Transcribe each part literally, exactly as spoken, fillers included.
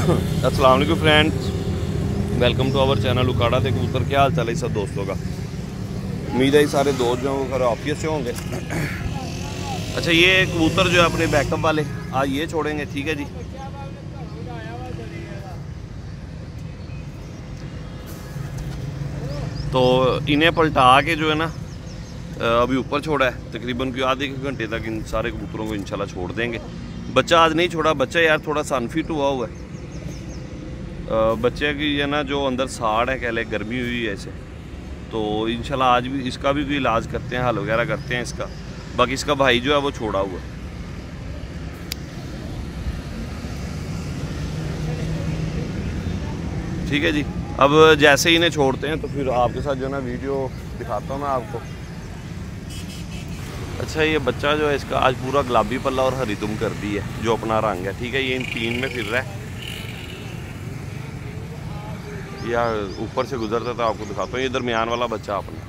अस्सलाम वालेकुम friends, welcome to our channel उकाड़ा ते कबूतर। क्या हाल चाल है सब दोस्तों का? उम्मीद है सारे दोस्त जो घर ऑफिस से होंगे। अच्छा, ये कबूतर जो है अपने बैकअप वाले आज ये छोड़ेंगे, ठीक है जी। तो इन्हें पलटा के जो है ना अभी ऊपर छोड़ा है, तकरीबन कोई आधे घंटे तक इन सारे कबूतरों को इंशाल्लाह छोड़ देंगे। बच्चा आज नहीं छोड़ा, बच्चा यार थोड़ा सा अनफिट हुआ हुआ है। बच्चे की है ना जो अंदर साड़ है, कह ले गर्मी हुई है ऐसे, तो इंशाल्लाह आज भी इसका भी कोई इलाज करते हैं, हल वगैरह करते हैं इसका। बाकी इसका भाई जो है वो छोड़ा हुआ है। ठीक है जी। अब जैसे ही इन्हें छोड़ते हैं तो फिर आपके साथ जो है ना वीडियो दिखाता हूँ मैं आपको। अच्छा, ये बच्चा जो है इसका आज पूरा गुलाबी पल्ला और हरी दुम कर दी है, जो अपना रंग है, ठीक है। ये इन तीन में फिर रहा है, या ऊपर से गुजरता था, आपको दिखाता हूँ। ये दरमियान वाला बच्चा अपना,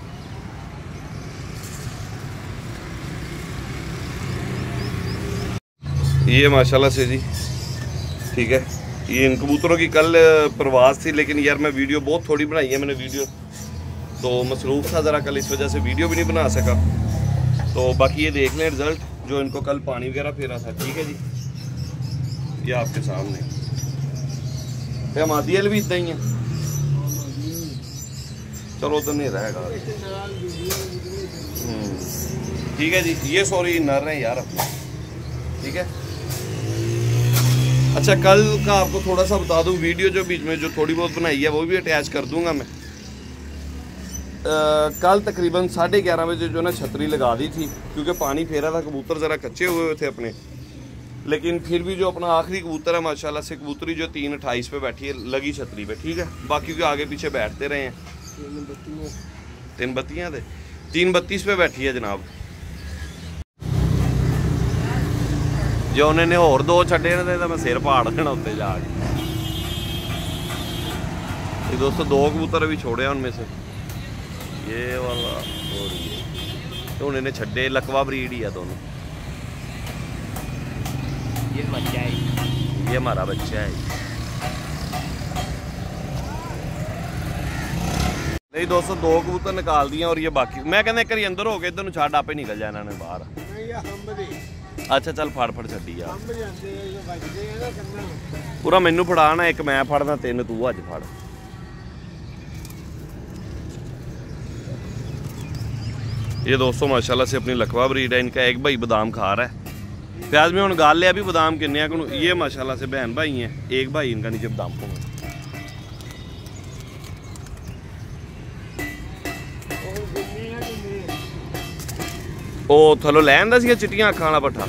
ये माशाल्लाह से जी, ठीक है। ये इन कबूतरों की कल प्रवास थी, लेकिन यार मैं वीडियो बहुत थोड़ी बनाई है मैंने वीडियो, तो मसरूफ़ था ज़रा कल, इस वजह से वीडियो भी नहीं बना सका। तो बाकी ये देख लें रिज़ल्ट जो इनको कल पानी वगैरह फेरा था, ठीक है जी। ये आपके सामने है, मादियल भी इतना ही है। चलो उधर नहीं रहेगा, ठीक है जी। ये सॉरी नर है यार अपने, ठीक है। अच्छा, कल का आपको थोड़ा सा बता दूं, वीडियो जो बीच में जो थोड़ी बहुत बनाई है वो भी अटैच कर दूंगा मैं। आ, कल तकरीबन साढ़े ग्यारह बजे जो ना छतरी लगा दी थी, क्योंकि पानी फेरा था, कबूतर ज़रा कच्चे हुए थे अपने, लेकिन फिर भी जो अपना आखिरी कबूतर है माशाल्लाह से, कबूतरी जो तीन अट्ठाईस पे बैठी है लगी छतरी पे, ठीक है। बाकी के आगे पीछे बैठते रहे हैं, तीन बत्तियाँ थे, तीन बत्तीस पे बैठी है जनाब। जो उन्होंने होर दो छड्डे ने तो मैं सिर पाड़ देना उत्ते जाके। दोस्तों दो कबूतर भी छोड़े उनमें से, ये वाला और ये, तो उन्होंने छड्डे, लकवा ब्रीड ही है दोनों। ये बच्चा है, ये हमारा बच्चा है। नहीं दोस्तों, दो कबूतर निकाल दिए और ये बाकी मैं कहना करी अंदर हो गए, इधर नु छड़ आपे निकल जाए इन्होंने बाहर। अच्छा चल फड़ फड़ छड्डी यार, पूरा मैनू फड़ाना, एक मैं फड़ना, तीन तू अज फड़। ये दोस्तों माशाल्लाह से अपनी लकवा ब्रीड है, इनका एक भाई बादाम खा रहा है। प्याज में उन्होंने गाल लिया भी बादाम किन्ने को, ये माशाल्लाह से बहन भाई हैं, एक भाई इनका नीचे बादाम को। ओ थलो लै आंदा सी चिट्टियां अखां वाला पट्ठा,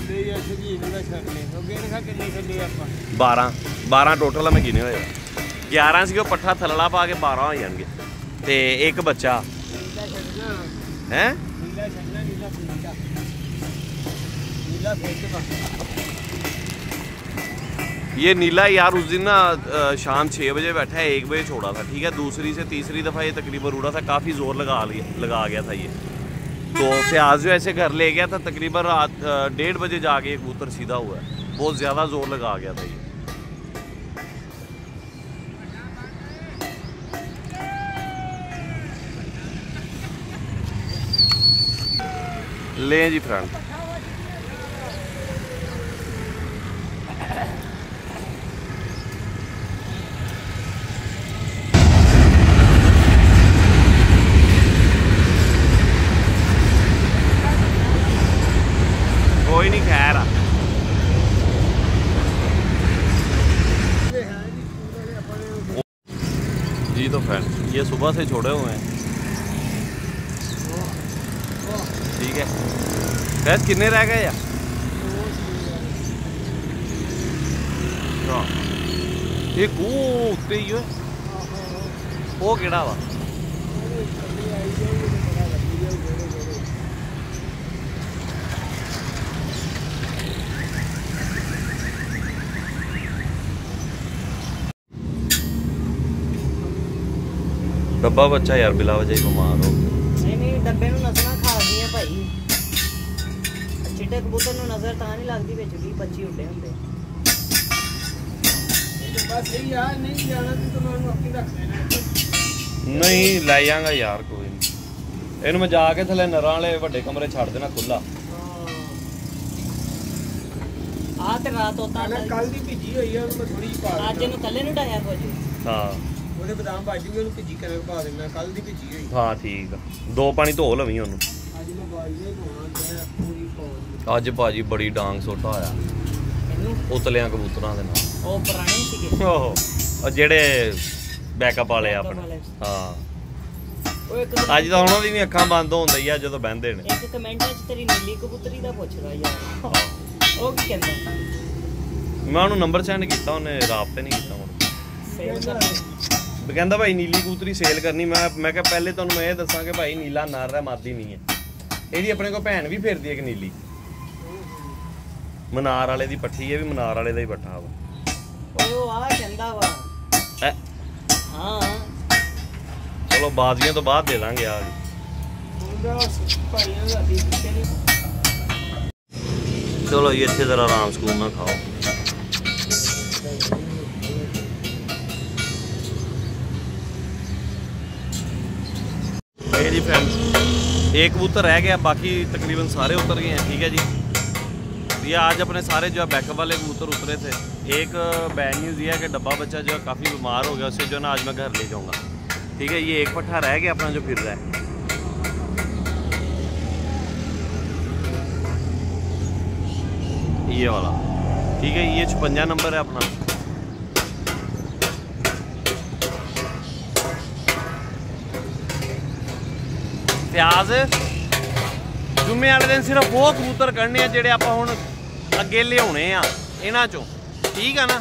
बारह बारह टोटल मैं गिने होए, ग्यारह सी पट्ठा थलड़ा पा के बारह हो जाएंगे, ते एक बच्चा है। ये नीला यार उस दिन ना शाम छः बजे बैठा है, एक बजे छोड़ा था, ठीक है। दूसरी से तीसरी दफ़ा ये तकरीबन उड़ा था, काफ़ी ज़ोर लगा लिया लगा गया था ये, तो फ्याज जो ऐसे घर ले गया था, तकरीबन रात डेढ़ बजे जाके एक कबूतर सीधा हुआ है, बहुत ज़्यादा ज़ोर लगा गया था ये। लें जी फ्रेंड, कोई नहीं खैर। जी तो फ्रेंड, ये सुबह से छोड़े हुए हैं, ठीक है। गैस किन्ने रह गए यार? ये उत्ते ही है, वो केड़ा वा? डब्बा बच्चा यार बिला वजह ही बीमार हो। नहीं नहीं डब्बे में नसना खा गई है भाई, चिट्टे कबूतर नूं नजर तां नहीं लगदी, विच भी पच्ची उड्डे हुंदे। बस यही यार नहीं जाना तो मैं अपनी रख लेना नहीं लै जांगा यार कोई नहीं ਇਹਨੂੰ ਮੈਂ ਜਾ ਕੇ ਥੱਲੇ ਨਰਾਂ ਵਾਲੇ ਵੱਡੇ ਕਮਰੇ ਛੱਡ ਦੇਣਾ ਖੁੱਲਾ ਆ ਤੇ ਰਾਤ ਹੋਤਾ ਨਾ ਕੱਲ ਦੀ ਭਿੱਜੀ ਹੋਈ ਆ ਉਹਨੂੰ ਥੋੜੀ ਜਿਹੀ ਪਾ ਅੱਜ ਇਹਨੂੰ ਥੱਲੇ ਨੂੰ ਢਾਇਆ ਕੁਝ ਹਾਂ ਉਹਦੇ ਬਦਾਮ ਭਾਜੂਗੇ ਉਹਨੂੰ ਭਿੱਜੀ ਕਰਕੇ ਪਾ ਦੇਣਾ ਕੱਲ ਦੀ ਭਿੱਜੀ ਹੋਈ ਹਾਂ ਠੀਕ ਆ ਦੋ ਪਾਣੀ ਧੋ ਲਵੀਂ ਉਹਨੂੰ ਅੱਜ ਮੈਂ ਬਾਈਏ ਧੋਣਾ ਪੂਰੀ ਪਾ ਅੱਜ ਭਾਜੀ ਬੜੀ ਡਾਂਗ ਸੋਟਾ ਆਇਆ ਇਹਨੂੰ ਉਤਲਿਆਂ ਕਬੂਤਰਾਂ ਦੇ ਨਾਲ ਉਹ ਪੁਰਾਣੇ ਸੀਗੇ ਓਹ ਉਹ ਜਿਹੜੇ ਬੈਕਅਪ ਵਾਲੇ ਆਪਣੇ ਹਾਂ ਉਹ ਇੱਕ ਅੱਜ ਤਾਂ ਉਹਨਾਂ ਦੀ ਵੀ ਅੱਖਾਂ ਬੰਦ ਹੋਣ ਦਈਆ ਜਦੋਂ ਬਹਿੰਦੇ ਨੇ ਇੱਕ ਕਮੈਂਟ ਵਿੱਚ ਤੇਰੀ ਨੀਲੀ ਕਬੂਤਰੀ ਦਾ ਪੁੱਛਦਾ ਯਾਰ ਉਹ ਕੀ ਕਹਿੰਦਾ ਮੈਂ ਉਹਨੂੰ ਨੰਬਰ ਸੈਂਡ ਕੀਤਾ ਉਹਨੇ ਰਾਬਤੇ ਨਹੀਂ ਕੀਤਾ ਹੁਣ ਸੇਲ ਕਰ ਕਹਿੰਦਾ ਭਾਈ ਨੀਲੀ ਕਬੂਤਰੀ ਸੇਲ ਕਰਨੀ ਮੈਂ ਮੈਂ ਕਿਹਾ ਪਹਿਲੇ ਤੁਹਾਨੂੰ ਮੈਂ ਇਹ ਦੱਸਾਂ ਕਿ ਭਾਈ ਨੀਲਾ ਨਰ ਹੈ ਮਾਦੀ ਨਹੀਂ ਹੈ ਇਹਦੀ ਆਪਣੇ ਕੋਲ ਭੈਣ ਵੀ ਫਿਰਦੀ ਹੈ ਇੱਕ ਨੀਲੀ ਮਨਾਰ ਵਾਲੇ ਦੀ ਪੱਠੀ ਹੈ ਵੀ ਮਨਾਰ ਵਾਲੇ ਦਾ ਹੀ ਪੱਠਾ ਵਾ ਉਹ ਆ ਕਹਿੰਦਾ ਵਾ ਹਾਂ ਚਲੋ ਬਾਜ਼ੀਆਂ ਤੋਂ ਬਾਅਦ ਦੇ ਦਾਂਗੇ ਆ ਚਲੋ ਜੀ ਇੱਥੇ ਜ਼ਰਾ ਆਰਾਮ ਸਕੂਨ ਨਾਲ ਖਾਓ मेरी फ्रेंड्स एक कबूतर रह गया बाकी तकरीबन सारे उतर गए हैं ठीक है जी ये आज अपने सारे जो है बैकअप वाले कबूतर उतरे थे एक बैड न्यूज़ ये है कि डब्बा बच्चा जो है काफ़ी बीमार हो गया उससे जो है ना आज मैं घर ले जाऊंगा ठीक है ये एक पट्ठा रह गया अपना जो फिर रहा है ये वाला ठीक है ये छप्पन नंबर है अपना प्याज जुम्मे वाले दिन सिर्फ वो कबूतर करने जेडे आप हुण अगे लियाने आ इन्हां चों ठीक है ना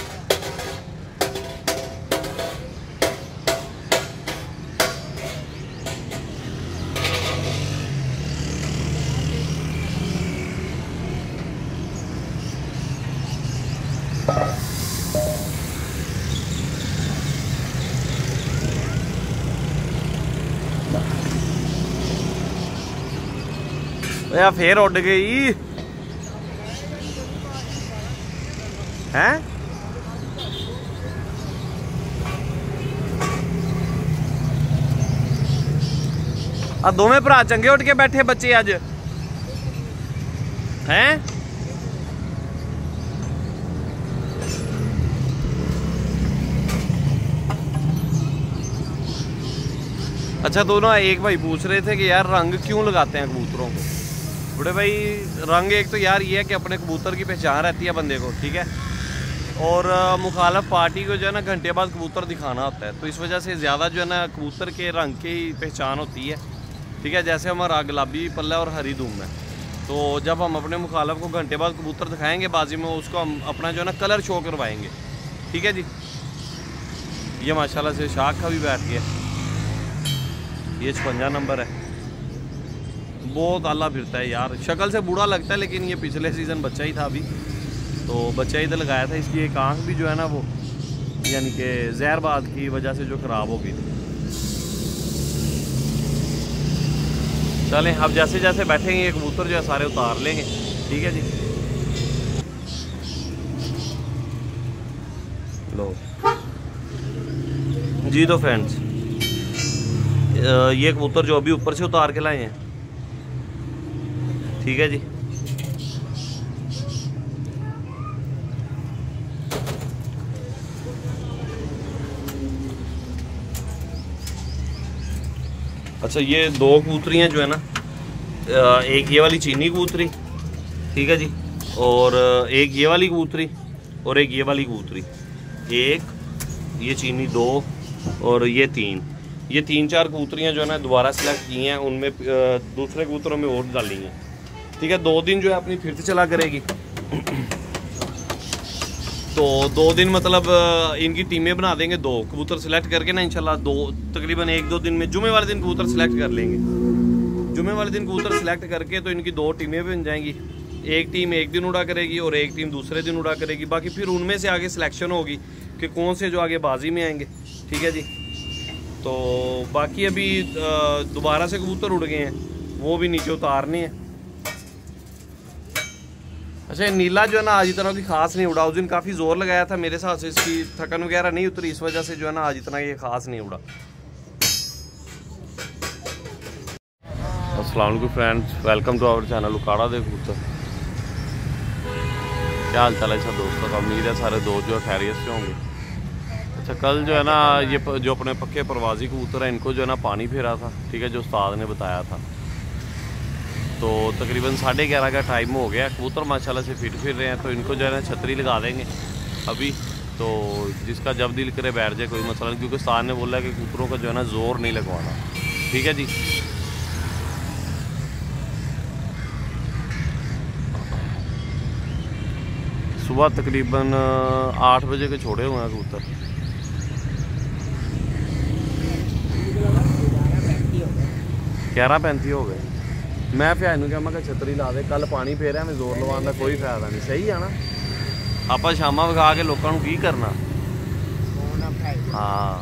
यार फिर उड़ गई हैं आ दोवें भरा चंगे उठ के बैठे बच्चे अज हैं अच्छा दोनों एक भाई पूछ रहे थे कि यार रंग क्यों लगाते हैं कबूतरों को बड़े भाई रंग एक तो यार ये है कि अपने कबूतर की पहचान रहती है बंदे को ठीक है और मुखालफ पार्टी को जो है ना घंटे बाद कबूतर दिखाना होता है तो इस वजह से ज़्यादा जो है ना कबूतर के रंग की ही पहचान होती है ठीक है जैसे हमारा गुलाबी पल्ला और हरी धूम है तो जब हम अपने मुखालफ को घंटे बाद कबूतर दिखाएंगे बाजी में उसको हम अपना जो है ना कलर शो करवाएंगे ठीक है जी ये माशाल्लाह से शाख का भी बैठ गया ये छप्पन नंबर है बहुत आला फिरता है यार शक्ल से बूढ़ा लगता है लेकिन ये पिछले सीज़न बच्चा ही था अभी तो बच्चा ही तो लगाया था इसकी एक आँख भी जो है ना वो यानी कि जहरबाद की वजह से जो ख़राब हो गई चलें अब जैसे जैसे बैठेंगे ये कबूतर जो है सारे उतार लेंगे ठीक है जी लो जी तो फ्रेंड्स ये कबूतर जो अभी ऊपर से उतार के लाए हैं ठीक है जी अच्छा ये दो कबूतरियाँ जो है ना एक ये वाली चीनी कबूतरी ठीक है जी और एक ये वाली कबूतरी और एक ये वाली कबूतरी एक ये चीनी दो और ये तीन ये तीन चार कबूतरियाँ जो है ना दोबारा सेलेक्ट की हैं उनमें दूसरे कबूतरों में और डाली हैं ठीक है दो दिन जो है अपनी फिर से चला करेगी तो दो दिन मतलब इनकी टीमें बना देंगे दो कबूतर सेलेक्ट करके ना इंशाल्लाह दो तकरीबन एक दो दिन में जुमे वाले दिन कबूतर सेलेक्ट कर लेंगे जुमे वाले दिन कबूतर सेलेक्ट करके तो इनकी दो टीमें बन जाएंगी एक टीम एक दिन उड़ा करेगी और एक टीम दूसरे दिन उड़ा करेगी बाकी फिर उनमें से आगे सिलेक्शन होगी कि कौन से जो आगे बाजी में आएंगे ठीक है जी तो बाकी अभी दोबारा से कबूतर उड़ गए हैं वो भी नीचे उतारने हैं अच्छा, नीला जो है ना आज इतना की खास नहीं उड़ा। उस दिन काफ़ी जोर लगाया था, मेरे हिसाब से इसकी थकन वगैरह नहीं उतरी, इस वजह से जो है ना आज इतना ये खास नहीं उड़ा। अस्सलाम वालेकुम friends, welcome to our channel उकाड़ा दे कबूतर। क्या हाल चाल है सब दोस्तों का? उम्मीद है सारे दोस्त जो है खैरियत से होंगे। अच्छा, कल जो है ना ये जो अपने पक्के परवाजी कबूतर हैं इनको जो है ना पानी फेरा था, ठीक है, जो उस्ताद ने बताया था। तो तकरीबन साढ़े ग्यारह का टाइम हो गया, कबूतर माशाल्लाह से फिट फिर रहे हैं। तो इनको जो है ना छतरी लगा देंगे अभी, तो जिसका जब दिल करे बैठ जाए, कोई मसला नहीं, क्योंकि उस्ताद ने बोला कि कबूतरों का जो है ना ज़ोर नहीं लगवाना, ठीक है जी। सुबह तकरीबन आठ बजे के छोड़े हुए हैं कबूतर। ग्यारह पैंती हो गए। मैं फिर इनू क्या मैं छतरी ला दे, कल पानी फेरिया मैं जोर लवान का कोई फायदा नहीं। सही है ना, आप शामा विखा के लोगों की करना। हाँ,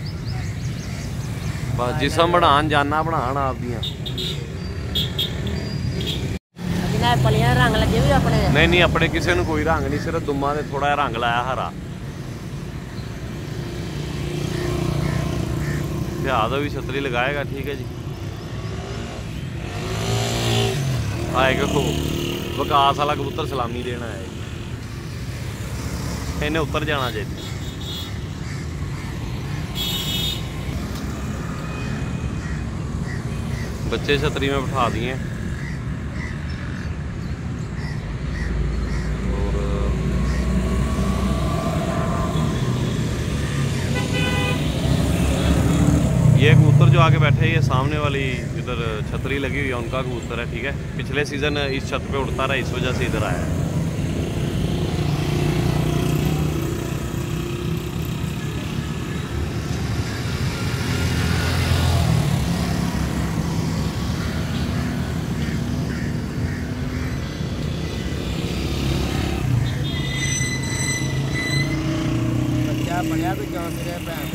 बस जिसम बनान जाना बनान आप दियाँ। रंग लगे भी अपने नहीं नहीं, अपने किसी ने कोई रंग नहीं, सिर्फ दुम्मा ने थोड़ा रंग लाया हरा। लिहाजा भी छतरी लगाएगा, ठीक है जी। आएगा को विकास वाला कबूतर सलामी देना है, इन्हें उतर जाना चाहिए। बच्चे छतरी में बिठा दिए और ये कबूतर जो आगे बैठे हैं, ये सामने वाली इधर छतरी लगी हुई है उनका कबूतर है, ठीक है। पिछले सीज़न इस छत पे उड़ता रहा, इस वजह से इधर आया है। बढ़िया भी जान मेरे भैन।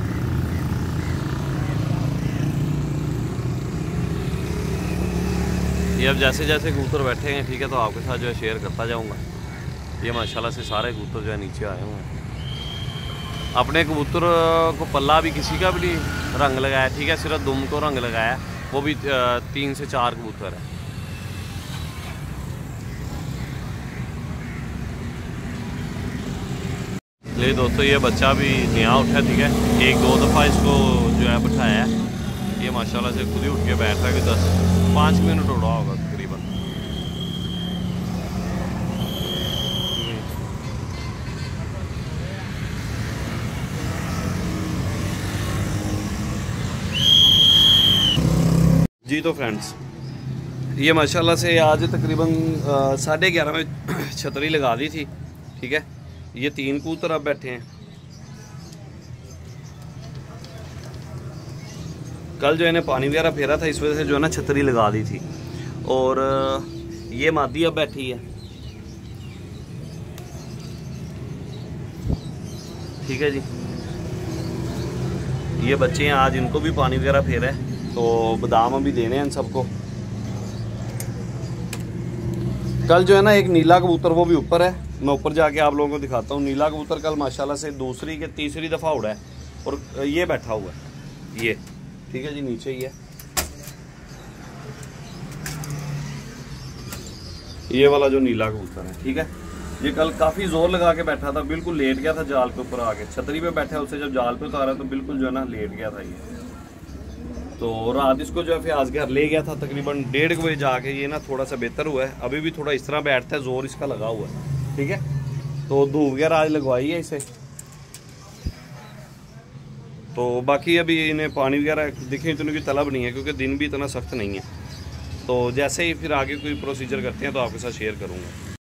ये अब जैसे जैसे कबूतर बैठे हैं, ठीक है, तो आपके साथ जो है शेयर करता जाऊंगा। ये माशाल्लाह से सारे कबूतर जो है नीचे आए हुए हैं। अपने कबूतर को पल्ला भी किसी का भी रंग लगाया, ठीक है, सिर्फ दुम को रंग लगाया, वो भी तीन से चार कबूतर है। ले दोस्तों, ये बच्चा भी नया उठा, ठीक है, एक दो दफ़ा इसको जो है बिठाया है। ये माशाल्लाह से खुद ही उठ के बैठ रहा है कि दस पाँच मिनट उड़ा होगा तकरीबन। जी तो फ्रेंड्स, ये माशाल्लाह से आज तकरीबन साढ़े ग्यारह में छतरी लगा दी थी, ठीक है। ये तीन कबूतर अब बैठे हैं। कल जो इन्हें पानी वगैरह फेरा था, इस वजह से जो है ना छतरी लगा दी थी। और ये मादी अब बैठी है, ठीक है जी। ये बच्चे हैं, आज इनको भी पानी वगैरह फेरा है, तो बादाम अभी देने हैं इन सबको। कल जो है ना एक नीला कबूतर, वो भी ऊपर है, मैं ऊपर जाके आप लोगों को दिखाता हूँ। नीला कबूतर कल माशाल्लाह से दूसरी के तीसरी दफ़ा उड़ा है, और ये बैठा हुआ है, ये ठीक है जी, नीचे ही है। ये वाला जो नीला कबूतर है, ठीक है, ये कल काफ़ी जोर लगा के बैठा था, बिल्कुल लेट गया था जाल के ऊपर आके। छतरी पे बैठा, उससे जब जाल पे उतारा तो बिल्कुल जो है ना लेट गया था ये। तो रात इसको जो है फिर आज घर ले गया था, तकरीबन डेढ़ बजे जाके ये ना थोड़ा सा बेहतर हुआ है। अभी भी थोड़ा इस तरह बैठता है, जोर इसका लगा हुआ है, ठीक है। तो धूप वगैरह आज लगवाई है इसे। तो बाकी अभी इन्हें पानी वगैरह देखें इतने की तलब नहीं है, क्योंकि दिन भी इतना सख्त नहीं है। तो जैसे ही फिर आगे कोई प्रोसीजर करते हैं तो आपके साथ शेयर करूँगा।